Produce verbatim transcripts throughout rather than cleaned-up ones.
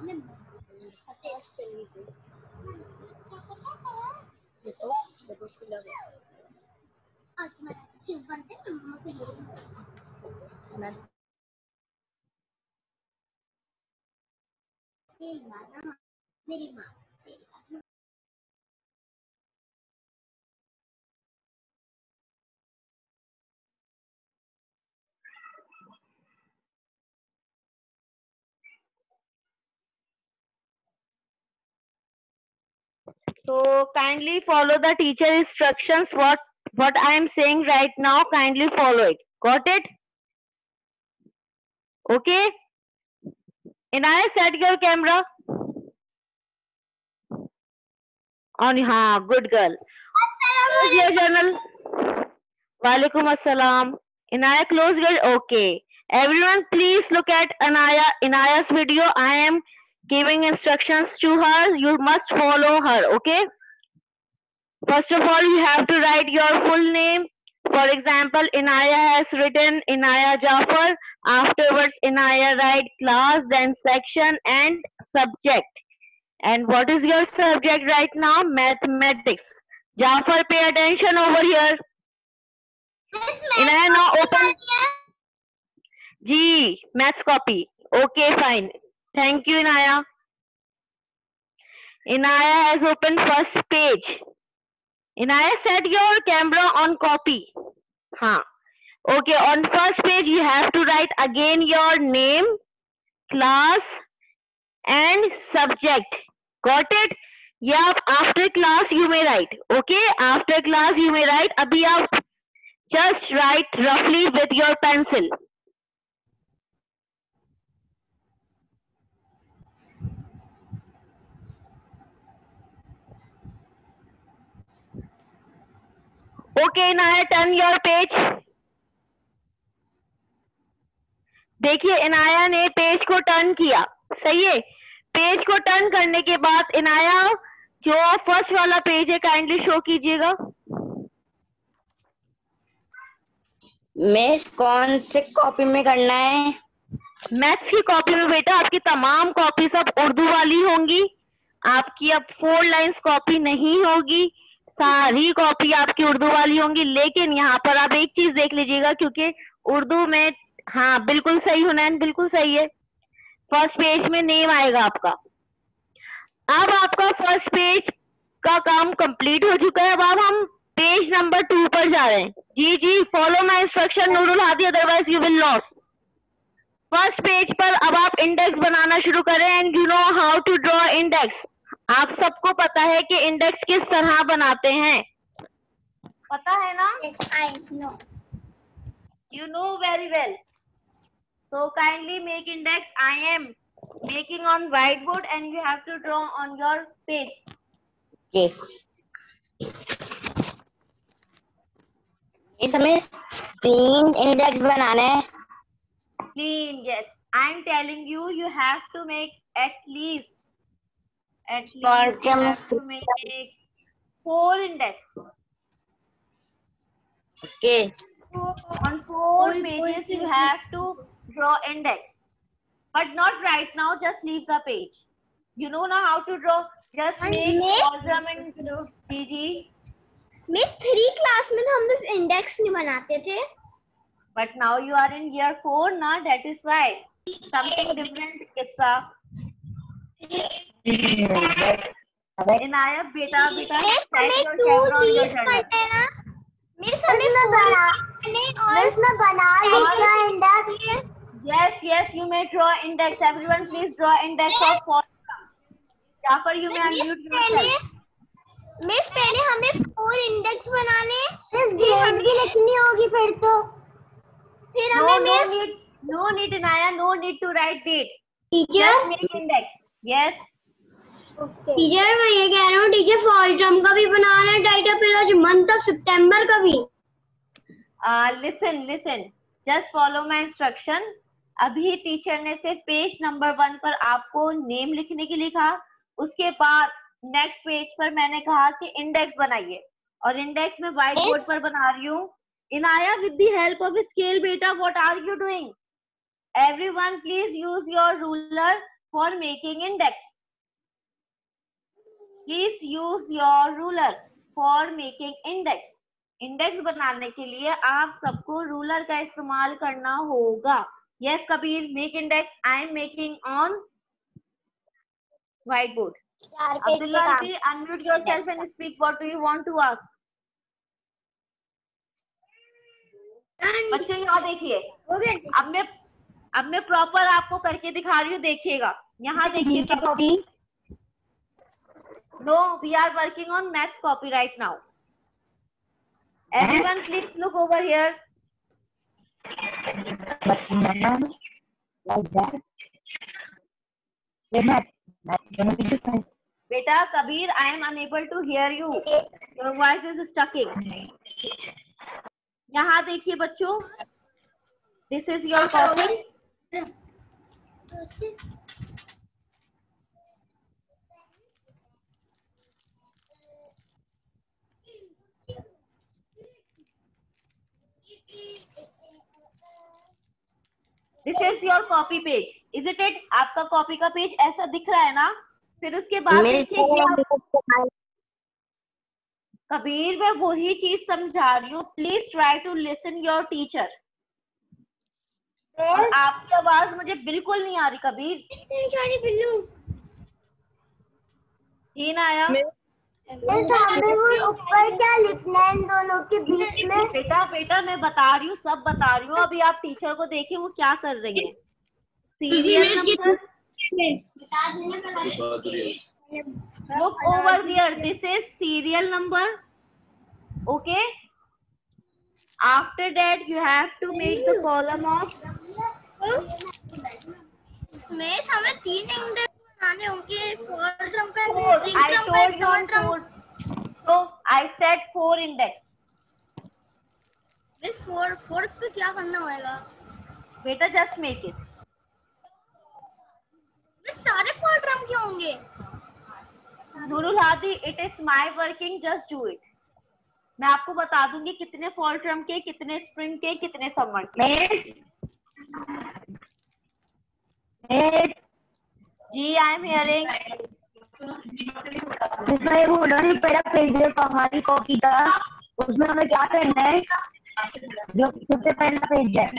देखो देखो खुला मैं मेरी माँ So kindly follow the teacher instructions. What what I am saying right now, kindly follow it. Got it? Okay. Inaya, set your camera on. Ha, good girl. Close your journal. Walaikum assalam. Inaya, close your. Okay. Everyone, please look at Inaya. Inaya's video. I am giving instructions to her. You must follow her. Okay. First of all, you have to write your full name. For example, Inaya has written Inaya Jafar. Afterwards, Inaya write class, then section and subject. And what is your subject right now? Mathematics. Jafar, pay attention over here. Inaya, now open. G, maths copy. Okay, fine. Thank you, Inaya. Inaya has opened first page. Inaya, set your camera on copy. Huh. Okay, on first page you have to write again your name, class and subject. Got it? ये आप after class you may write. Okay, after class you may write. अभी आप just write roughly with your pencil. Okay, Inaya, turn your page. देखिए इनाया ने page को turn किया, सही है। पेज को टर्न करने के बाद इनाया जो फर्स्ट वाला पेज है काइंडली शो कीजिएगा। मिस कौन से कॉपी में करना है? मैथ्स की कॉपी में बेटा आपकी तमाम कॉपी सब उर्दू वाली होंगी, आपकी अब फोर लाइंस कॉपी नहीं होगी, सारी कॉपी आपकी उर्दू वाली होंगी। लेकिन यहाँ पर आप एक चीज देख लीजिएगा क्योंकि उर्दू में, हाँ बिल्कुल सही हुनैन, बिल्कुल सही है। फर्स्ट पेज में नेम आएगा आपका। अब आपका फर्स्ट पेज का काम कंप्लीट हो चुका है। अब आप हम पेज नंबर टू पर जा रहे हैं। जी जी, follow my instruction Nurul Hadi, otherwise you will loss. First page पर अब आप इंडेक्स बनाना शुरू करें। And you know how to draw index. आप सबको पता है कि इंडेक्स किस तरह बनाते हैं, पता है ना? I know. You know very well. So kindly make index. I am making on whiteboard and you have to draw on your page. Okay. इस हमें तीन इंडेक्स बनाने हैं। Clean, yes. I am telling you, you have to make at least, at least you have to make four index. Okay. On four pages you have to draw index, but not right now. Just leave the page. You know now how to draw. Just make column and G G. Miss three class में हम लोग index नहीं बनाते थे। But now you are in year four, na? That is why something different. Kissa. Inaya, beta, beta. Miss हमें two leave करते हैं ना? मिस हमें बना मिस में बना लिखा index. Yes, yes, you may draw index. Everyone, please draw index of formula. Jafar, you may unmute yourself. Miss पहले हमें फोर इंडेक्स बनाने, मिस डेट भी लिखनी होगी फिर तो। फिर No, हमें no miss need, no need, Inaya, no need to write date. Teacher Just make index. Yes. Teacher मैं ये कह रहा हूँ टीचर फॉल टर्म का भी बनाना है डाटा पहला जो मंथ ऑफ सितंबर का भी। Uh, listen, listen. Just follow my instruction. अभी टीचर ने सिर्फ पेज नंबर वन पर आपको नेम लिखने के लिए कहा, उसके बाद नेक्स्ट पेज पर मैंने कहा कि इंडेक्स बनाइए, और इंडेक्स में व्हाइट बोर्ड पर बना रही हूँ। Inaya, with the help of scale बेटा, what are you doing? Everyone please use your ruler for making index. Please use your ruler for making index. Index बनाने के लिए आप सबको रूलर का इस्तेमाल करना होगा. Yes, Kabir, make index. I am making on whiteboard. Abdullah ji, unmute yourself and speak. What do you want to ask? बच्चे यहाँ देखिए. अब मैं अब मैं प्रॉपर आपको करके दिखा रही हूँ, देखिएगा. यहाँ देखिए copy. No, we are working on maths copy right now. Everyone, please look over here. Like that. Beta, Kabir, I am unable to hear you. Your voice is stucking. यहाँ देखिए बच्चों. This is your copy. This is your copy page, isn't it? आपका copy का page ऐसा दिख रहा है ना? फिर उसके बाद देखिए कबीर, मैं वही चीज समझा रही हूँ. Please try to listen your teacher. और आपकी आवाज मुझे बिल्कुल नहीं आ रही कबीर. जी ना आया. ऊपर क्या लिखना है इन दोनों के बीच में? बेटा बेटा मैं बता रही हूँ, सब बता रही हूँ. अभी आप टीचर को देखिए वो क्या कर रही है. Serial number. Look over there. This is serial number. Okay. After that, you have to make the column of. इसमें हमें तीन इंडेक्स बनाने होंगे. फॉर ड्रम का, Four. स्प्रिंग I ड्रम का, told you सॉन term. four. So I said four index. मैं फोर फोर्थ पे क्या करना होगा? बेटा just make it. मैं सारे फोर ड्रम क्यों होंगे? Nurul Hadi, it is my working. Just do it. मैं आपको बता दूंगी कितने फॉल ड्रम के, कितने स्प्रिंग के, कितने समर के. जी आई एम हियरिंग. जिसमें वो उन्होंने पहला पेज है हमारी कॉपी का, उसमें हमें क्या करना है? जो सबसे पहला पेज है.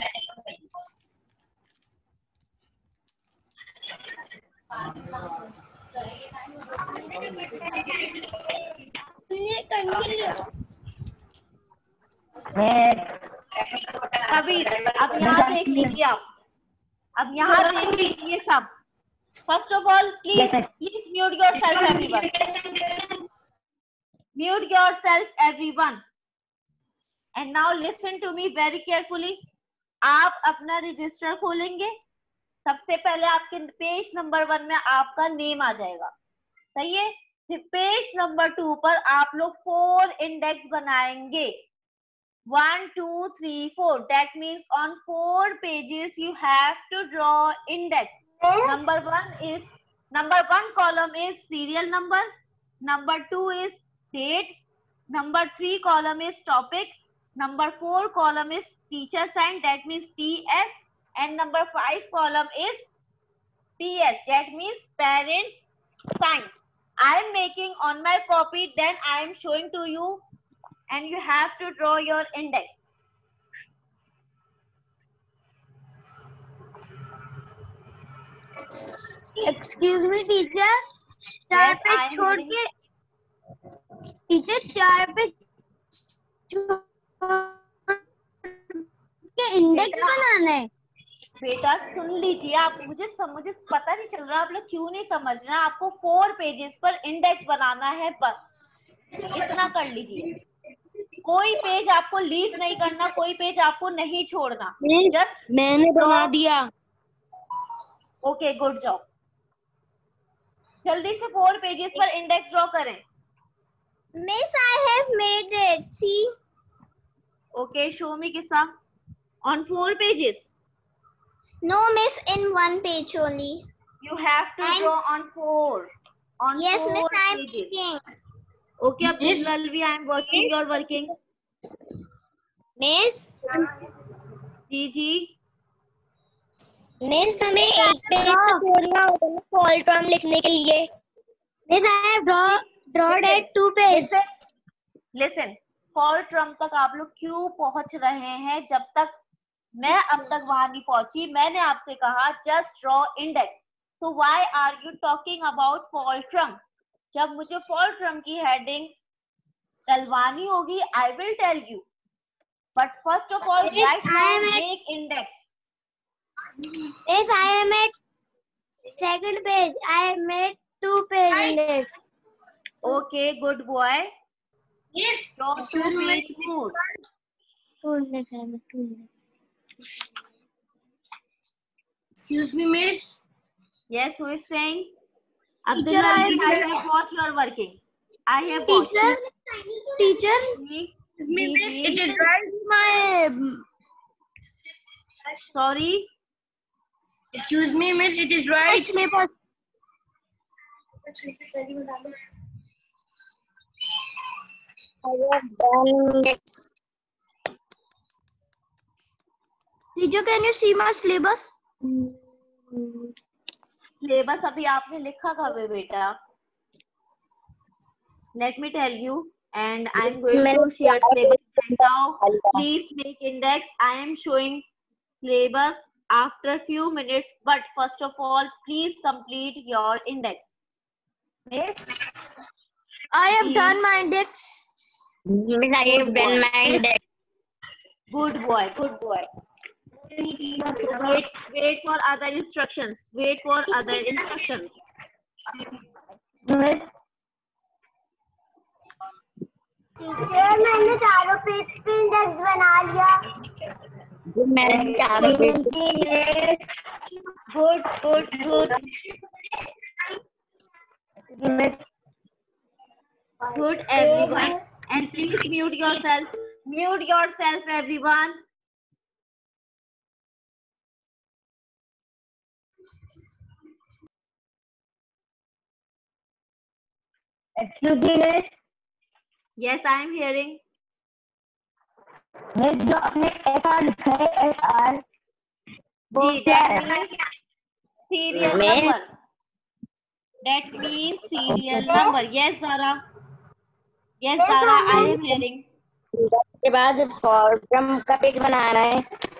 अभी अब यहाँ देख लीजिए आप. अब यहाँ देख लीजिए सब. First of all, please, please mute yourself, everyone. Mute yourself, everyone. And now listen to me very carefully. आप अपना रजिस्टर खोलेंगे. सबसे पहले आपके पेज नंबर वन में आपका नेम आ जाएगा. सही है. फिर पेज नंबर टू पर आप लोग फोर इंडेक्स बनाएंगे. One, two, three, four. That means on four pages you have to draw index. Number one is number one column is serial number. Number two is date. Number three column is topic. Number four column is teacher sign. That means T S. And number five column is P S. That means parents sign. I am making on my copy. Then I am showing to you. And you have to draw your index. Excuse me, teacher. चार पे छोड़ के teacher चार पे के index बनाना है. बेटा सुन लीजिए, आप मुझे मुझे पता नहीं चल रहा आप लोग क्यों नहीं समझ रहे. आपको फोर पेजेस पर इंडेक्स बनाना है, बस इतना कर लीजिए. कोई पेज आपको लीव नहीं करना, कोई पेज आपको नहीं छोड़ना. जस्ट मैंने बना दिया. Okay, good job. जल्दी से फोर पेजेस पर इंडेक्स ड्रॉ करें. Miss, I have made it. See. Okay, show me Kissa. On four pages. No, Miss, in one page only. You have to I'm... draw on four. On yes, four Miss, I am pages. making. Okay, Abdul Lalvi, I am working. You are working. Miss. Ji ji. Miss हमें एक page पे छोड़ना होगा ना fall term लिखने के लिए। Miss I have draw drawed at two page. Listen, fall term तक आप लोग क्यों पहुंच रहे हैं? जब तक मैं अब तक वहां नहीं पहुंची, मैंने आपसे कहा जस्ट ड्रॉ इंडेक्स। तो why are you talking about fall term? जब मुझे फॉल ट्रम की हेडिंग डलवानी होगी, I will tell you, but first of all right now make index. Yes, I am at second page. I made two page index. Okay, good boy. Yes. Draw two page more. Excuse me, miss. Yes, who is saying? Teacher, Abdullah, I I have watched your working. I have watched. Teacher, teacher. जी, Me, जी, miss, जी. it is right. My. Sorry. Excuse me, miss. It is right. My boss. I have done it. Teacher, can you see my syllabus? Syllabus अभी आपने लिखा कब है बेटा? Let me tell you, and I am going to share syllabus right now. Please make index. I am showing syllabus after few minutes, but first of all, please complete your index. Yes? I have Please. done my index. Miss, I have done my index. Good boy, good boy. Wait, wait for other instructions. Wait for other instructions. Teacher, मैंने चारों page पे index बना लिया। मैंने चारों page पे। Good, good, good. Good, everyone. And please mute yourself. Mute yourself, everyone. Excuse me, miss. Yes, I am hearing. Miss जो आपने एफ आर लिखा है एफ आर वो जी, क्या that है? means serial number. That means serial number. Yes, Zara. Yes, Zara, I am hearing. के बाद form का पेज बनाना है।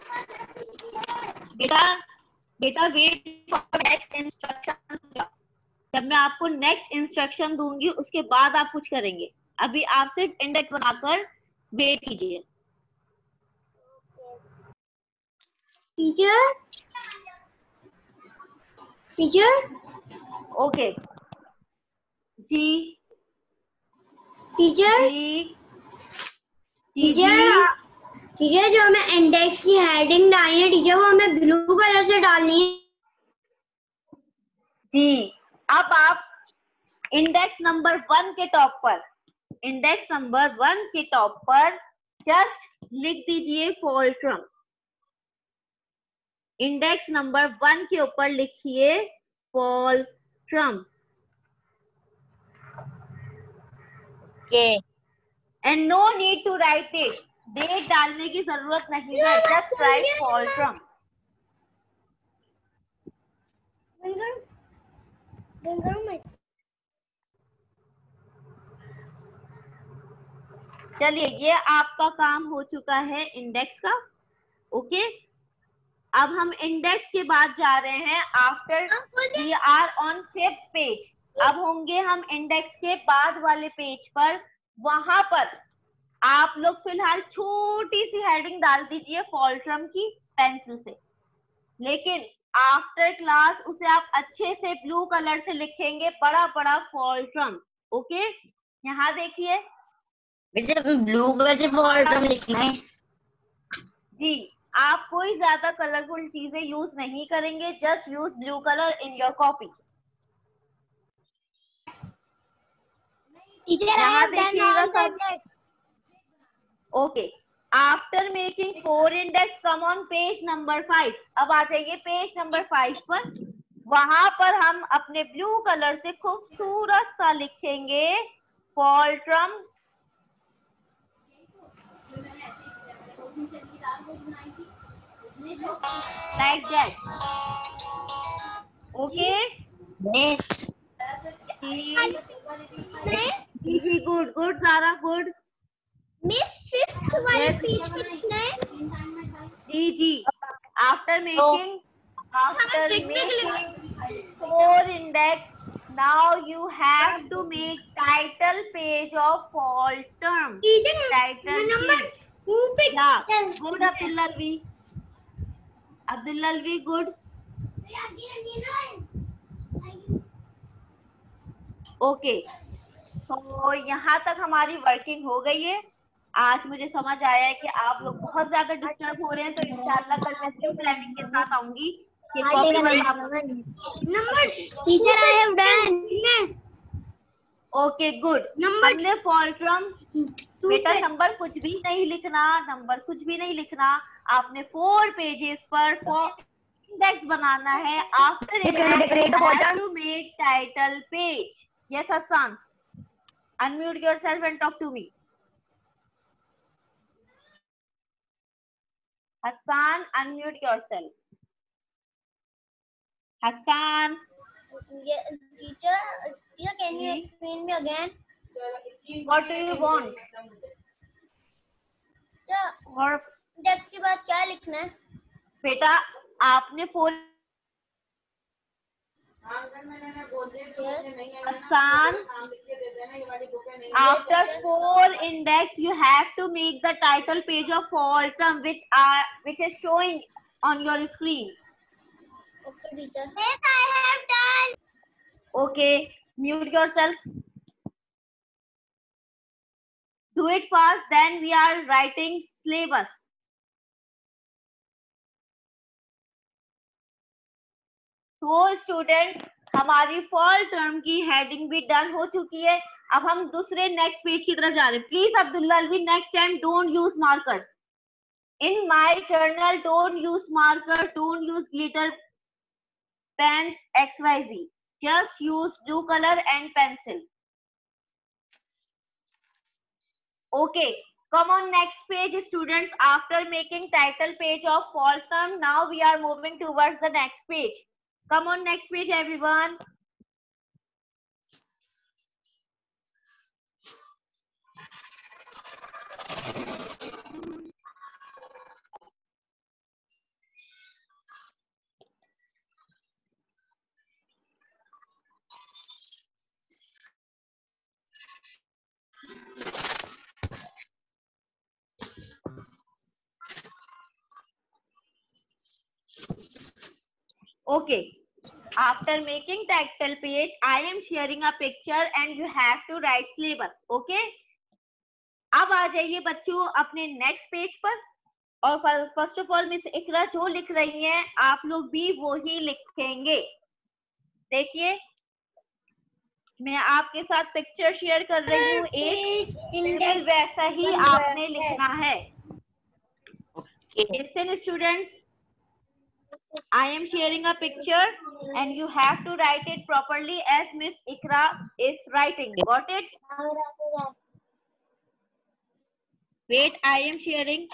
बेटा, बेटा वेट फॉर नेक्स्ट इंस्ट्रक्शन। जब मैं आपको नेक्स्ट इंस्ट्रक्शन दूंगी उसके बाद आप कुछ करेंगे। अभी आप सिर्फ इंडेक्स बनाकर वेट कीजिए। टीचर, टीचर, ओके जी, टीचर, जी, जी, टीचर, टीचर जो हमें इंडेक्स की हेडिंग डालनी है टीचर वो हमें ब्लू कलर से डालनी है। जी। अब आप इंडेक्स नंबर वन के टॉप पर, इंडेक्स नंबर वन के टॉप पर जस्ट लिख दीजिए fall term. Index number one के ऊपर लिखिए fall term. Okay. And no need to write it, date डालने की जरूरत नहीं है, जस्ट राइट फॉल ट्रम। चलिए, ये आपका काम हो चुका है इंडेक्स का। ओके, अब हम इंडेक्स के बाद जा रहे हैं after we are on fifth page. अब होंगे हम इंडेक्स के बाद वाले पेज पर। वहां पर आप लोग फिलहाल छोटी सी हेडिंग डाल दीजिए फॉल ट्रम की पेंसिल से, लेकिन आफ्टर क्लास उसे आप अच्छे से ब्लू कलर से लिखेंगे, बड़ा बड़ा फॉल ट्रम। ओके, यहाँ देखिए ब्लू कलर से फॉल ट्रम लिखना है जी। आप कोई ज्यादा कलरफुल चीजें यूज नहीं करेंगे, just use blue colour in your copy. यहाँ देखिएगा सब। Okay, after making four index come on page number five. अब आ जाइए पेज नंबर फाइव पर। वहां पर हम अपने ब्लू कलर से खूबसूरत सा लिखेंगे fall term. like that. Okay? Miss. जी good, good Zara, good. Miss fifth वाले पेज कितने? जी जी. After making, after making four index, now you have to make title page of all term. Title page. Yeah. Good Abdul Alvi. Abdul Alvi, good. Okay, तो यहाँ तक हमारी working हो गई है. आज मुझे समझ आया है कि आप लोग बहुत ज्यादा डिस्टर्ब हो रहे हैं, तो इंशाल्लाह कल मैं न्यू प्लानिंग के साथ आऊंगी. Number teacher I have done. Okay good. हमने फॉल्ट्रम बेटा नंबर कुछ भी नहीं लिखना, नंबर कुछ भी नहीं लिखना. आपने फोर पेजेस पर इंडेक्स बनाना है. After to make title page. Yes Hasan, unmute yourself and talk to me. Hassan, unmute yourself. Hassan. Yeah, teacher, teacher, can you explain me again? What do you want? और index के बाद क्या लिखना है? बेटा आपने four Hassan, after four index you have to make the title page of all term which are which is showing on your screen. Okay, teacher. Yes, I have done. Okay, mute yourself. Do it fast, then we are writing syllabus. तो student हमारी fall term की heading भी done हो चुकी है. अब हम दूसरे नेक्स्ट पेज की तरफ जा रहे हैं. Please Abdullah Alvi, next time don't use markers in my journal. Don't use markers, don't use glitter pens X Y Z. Just use blue colour and pencil. Okay, come on next page students. After making title page of fall term, now we are moving towards the next page. Come on next page everyone. Okay, after making title page I am sharing a picture and you have to write syllabus. Okay, अब आ जाइए बच्चों अपने next page पर. और first of all miss Iqra जो लिख रही हैं आप लोग भी वो ही लिखेंगे. देखिए मैं आपके साथ पिक्चर शेयर कर रही हूँ. एक वैसा ही आपने लिखना है. Listen students, I am sharing a picture and you have to write it properly as Miss Ikra is writing. Got it? Wait, I am sharing.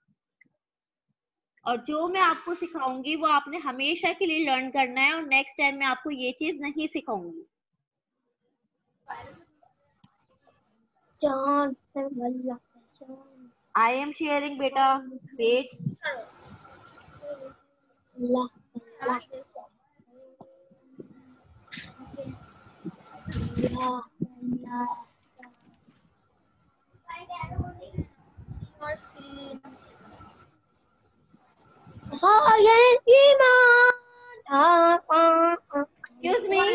और जो मैं आपको सिखाऊंगी वो आपने हमेशा के लिए लर्न करना है और नेक्स्ट टाइम मैं आपको ये चीज नहीं सिखाऊंगी. I am sharing बेटा. Wait. La, la. La, la. Your screen. Oh, you're a demon. Excuse me.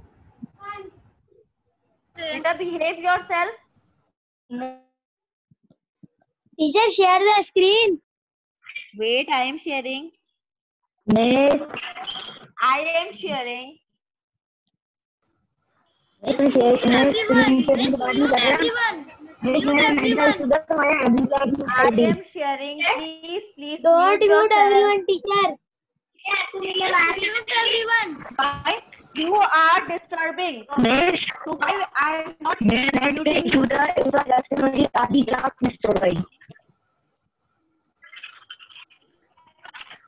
Better behave yourself. Teacher, share the screen. Wait, I am sharing. Next. I am sharing. Everyone, miss mute everyone. Mute everyone. I am sharing. Please, please. Don't mute yourself. everyone, teacher. Just mute everyone. Why? You are disturbing. Next. So why I am not Next to the introduction आधी class miss हो गई.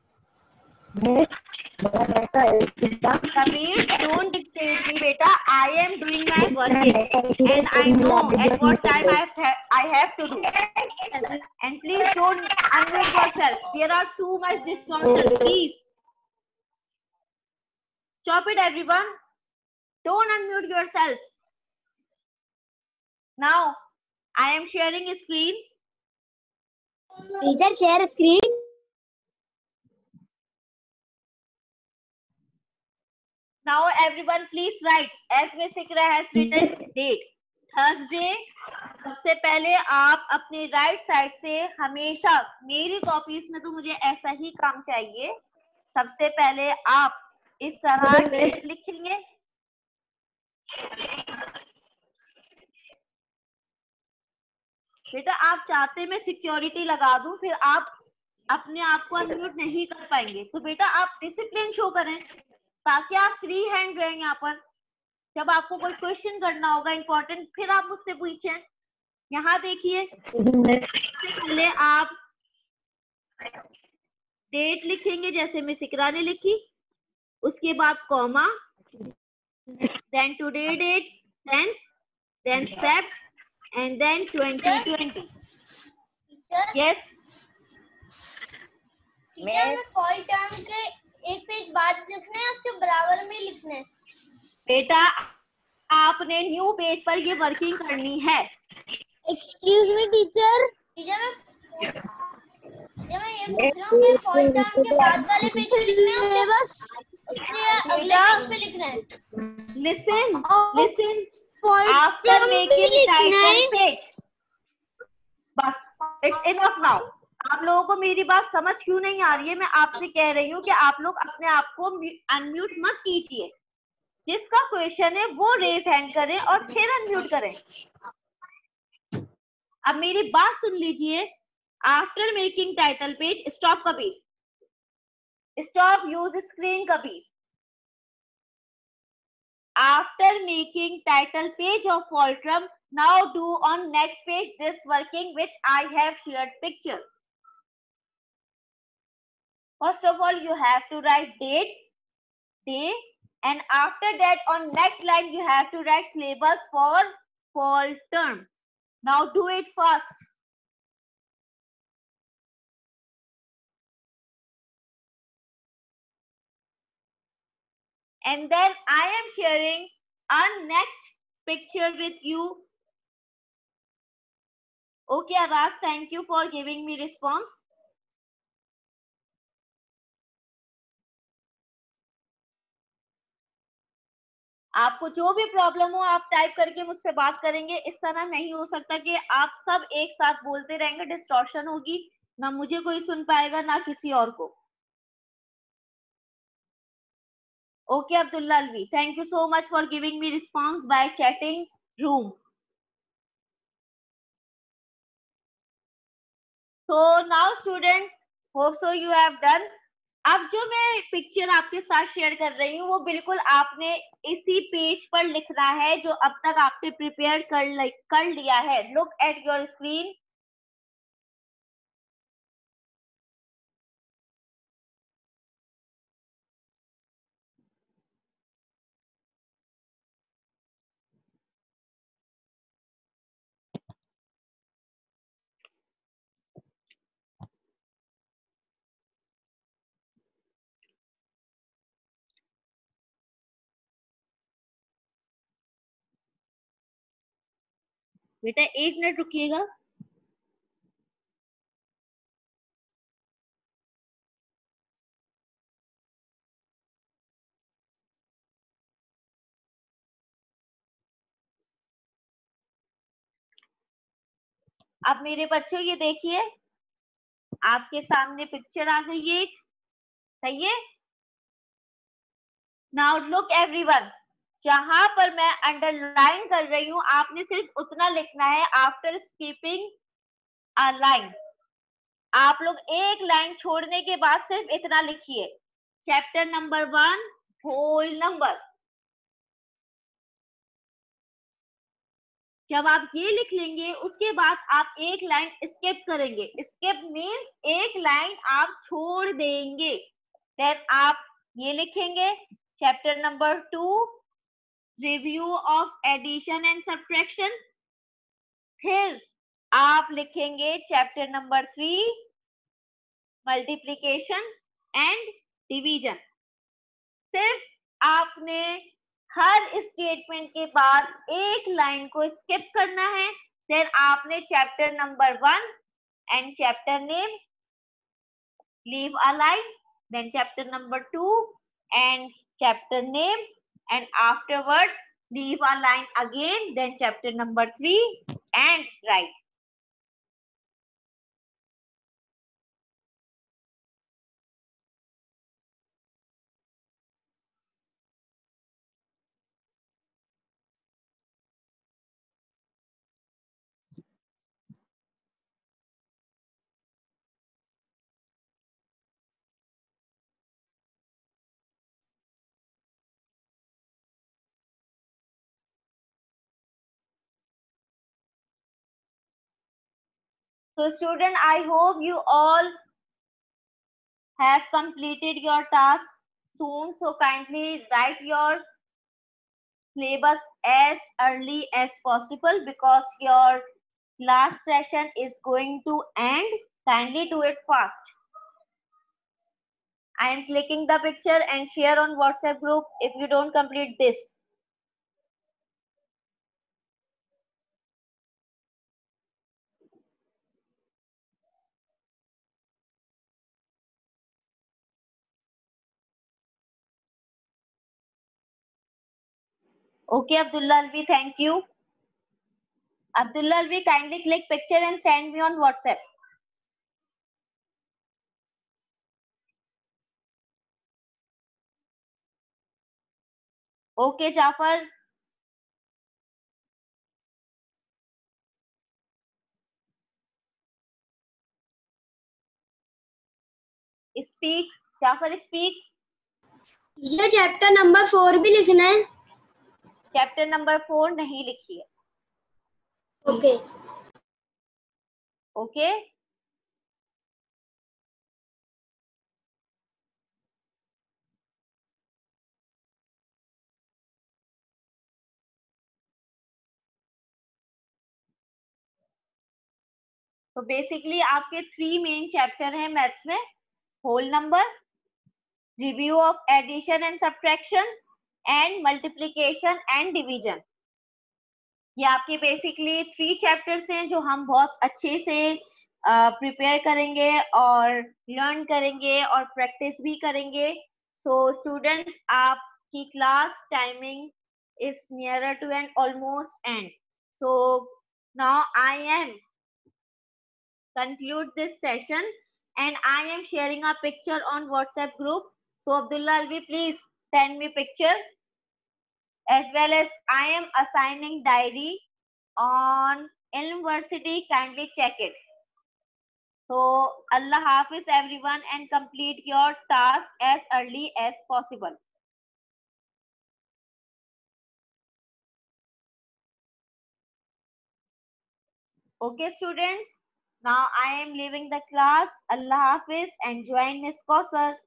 Kabir, don't dictate me, beta. I am doing my work and I know at what time I have, I have to do. And please don't unmute yourself. There are too much distractions. Please stop it, everyone. Don't unmute yourself. Now, I am sharing a screen. Teacher, share screen. Now, everyone, please write. As Miss Ikra has written date. Thursday. सबसे पहले आप अपने right side से हमेशा, मेरी copies में तो मुझे ऐसा ही काम चाहिए, सबसे पहले आप इस तरह डेट लिखेंगे। बेटा आप चाहते मैं सिक्योरिटी लगा दूं, फिर आप अपने आप को अनम्यूट नहीं कर पाएंगे। तो बेटा आप डिसिप्लिन शो करें ताकि आप फ्री हैंड रहें यहाँ पर। जब आपको कोई क्वेश्चन करना होगा इंपॉर्टेंट, फिर आप मुझसे पूछें। यहाँ देखिए, पहले आप डेट लिखेंगे जैसे मिस इकरा ने लिखी, उसके बाद comma, then today date, then then Sept and then twenty twenty. Yes teacher, fall term के एक पेज बाद लिखने हैं, उसके बराबर में लिखने हैं। बेटा आपने न्यू पेज पर ये वर्किंग करनी है। Excuse me teacher. टीचर मैं जब मैं ये पूछ रहा हूँ कि फॉल टर्म के बाद वाले पेज पे लिखना है, बस उससे अगले पेज पे लिखना है। Listen listen after making title page, बस इट्स इनफ नाउ। आप लोगों को मेरी बात समझ क्यों नहीं आ रही है? मैं आपसे कह रही हूँ कि आप लोग अपने आप को अनम्यूट मत कीजिए। जिसका क्वेश्चन है वो रेज हैंड करें और फिर अनम्यूट करें। अब मेरी बात सुन लीजिए। After making title page, stop Kabir, stop use screen Kabir. After making title page of fall term, now do on next page this working which I have shared picture. First of all, you have to write date, day, and after that on next line you have to write syllabus for fall term. Now do it fast. And then I am sharing our next picture with you. Okay, Aras, thank you for giving me response. आपको जो भी problem हो आप type करके मुझसे बात करेंगे। इस तरह नहीं हो सकता कि आप सब एक साथ बोलते रहेंगे, डिस्टॉर्शन होगी, ना मुझे कोई सुन पाएगा ना किसी और को। Okay Abdullah Alvi, thank you so much for giving me response by chatting room. So now students, hope so you have done. अब जो मैं पिक्चर आपके साथ शेयर कर रही हूँ वो बिल्कुल आपने इसी पेज पर लिखना है जो अब तक आपने प्रिपेयर कर कर लिया है। Look at your screen. बेटा एक मिनट रुकिएगा। अब मेरे बच्चों ये देखिए, आपके सामने पिक्चर आ गई है, सही है। नाउ लुक एवरीवन, जहां पर मैं अंडरलाइन कर रही हूं आपने सिर्फ उतना लिखना है। आफ्टर स्किपिंग अ लाइन, आप लोग एक लाइन छोड़ने के बाद सिर्फ इतना लिखिए। Chapter number one, whole number. जब आप ये लिख लेंगे उसके बाद आप एक लाइन स्किप करेंगे। स्किप मीन्स एक लाइन आप छोड़ देंगे। देन आप ये लिखेंगे chapter number two review of addition and subtraction. फिर आप लिखेंगे chapter number three multiplication and division. सिर्फ आपने हर स्टेटमेंट के बाद एक लाइन को स्किप करना है। देन आपने chapter number one and chapter name leave a line, then chapter number two and chapter name and afterwards leave a line again, then chapter number three and write. So student, I hope you all have completed your task soon. So kindly write your syllabus as early as possible because your class session is going to end. Kindly do it fast. I am clicking the picture and share on WhatsApp group if you don't complete this. Okay, Abdullah Alvi, thank you. Abdullah Alvi, kindly click picture and send me on WhatsApp. Okay, Jafar. Speak. Jafar, speak. ये chapter number four भी लिखना है। Chapter number four नहीं लिखिए। Okay okay तो basically आपके three main chapter हैं maths में, whole number, review of addition and subtraction and multiplication and division. ये आपके बेसिकली थ्री चैप्टर्स हैं जो हम बहुत अच्छे से प्रिपेयर uh, करेंगे और लर्न करेंगे और प्रैक्टिस भी करेंगे। सो स्टूडेंट्स, आपकी class timing is nearer to an almost end. So now I am conclude this session and I am sharing a picture on WhatsApp group. So Abdullah Alvi, please send me picture, as well as I am assigning diary on University. Kindly check it. So Allah Hafiz everyone and complete your task as early as possible. Okay students, now I am leaving the class. Allah Hafiz and join Miss Kausar.